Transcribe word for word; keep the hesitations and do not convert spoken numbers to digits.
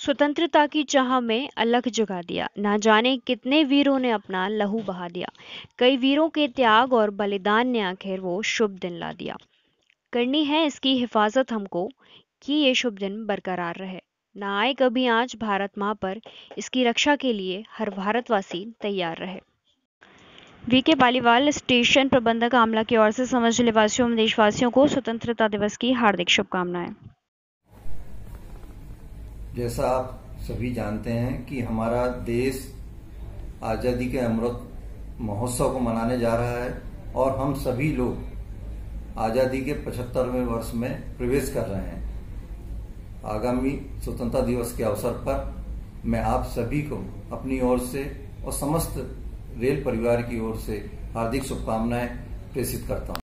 स्वतंत्रता की चाह में अलख जगा दिया। ना जाने कितने वीरों ने अपना लहू बहा दिया। कई वीरों के त्याग और बलिदान ने आखिर वो शुभ दिन ला दिया। करनी है इसकी हिफाजत हमको कि ये शुभ दिन बरकरार रहे। ना आए कभी आँच भारत माँ पर, इसकी रक्षा के लिए हर भारतवासी तैयार रहे। वीके पालीवाल, स्टेशन प्रबंधक आमला की ओर से समस्त जिलेवासियों एवं देशवासियों को स्वतंत्रता दिवस की हार्दिक शुभकामनाएं। जैसा आप सभी जानते हैं कि हमारा देश आज़ादी के अमृत महोत्सव को मनाने जा रहा है और हम सभी लोग आज़ादी के पचहत्तरवें वर्ष में प्रवेश कर रहे हैं। आगामी स्वतंत्रता दिवस के अवसर पर मैं आप सभी को अपनी ओर से और समस्त रेल परिवार की ओर से हार्दिक शुभकामनाएं प्रेषित करता हूं।